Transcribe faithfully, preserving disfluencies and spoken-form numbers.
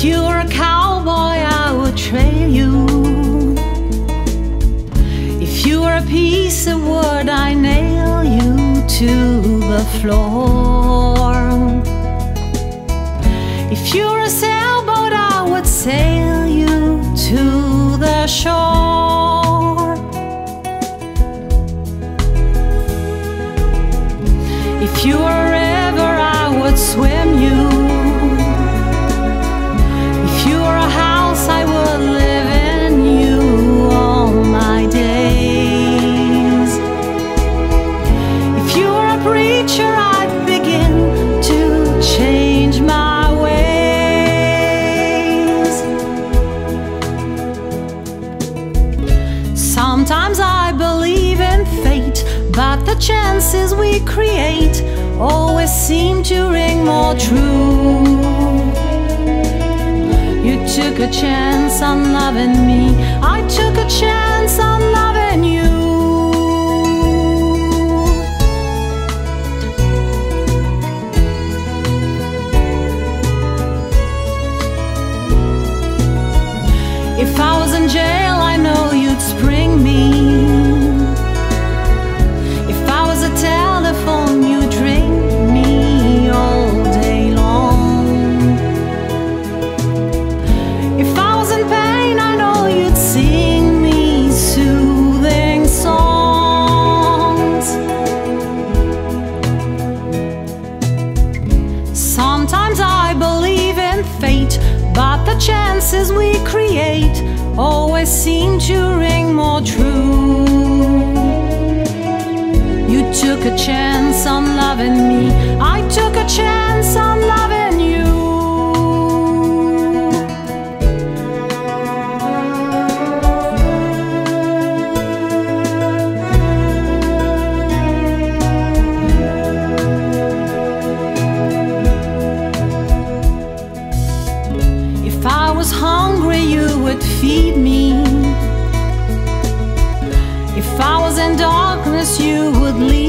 If you were a cowboy, I would trail you. If you were a piece of wood, I nail you to the floor. If you were a sailboat, I would sail you to the shore. If you were a river, I would swim you. If you were a house, I would live in you all my days. If you were a preacher, I'd begin to change my ways. Sometimes I believe in fate, but the chances we create always seem to ring more true. You took a chance on loving me, I took a chance on loving you. If I was in jail, I know you'd spring me. If I was a telephone, you'd ring me all day long. If I was in pain, I know you'd sing me soothing songs. Sometimes I believe in fate, but the chances we create always seem to ring more true. You took a chance on loving me, I took a chance on loving you. If I was hungry, you would feed me. If I was in darkness, you would lead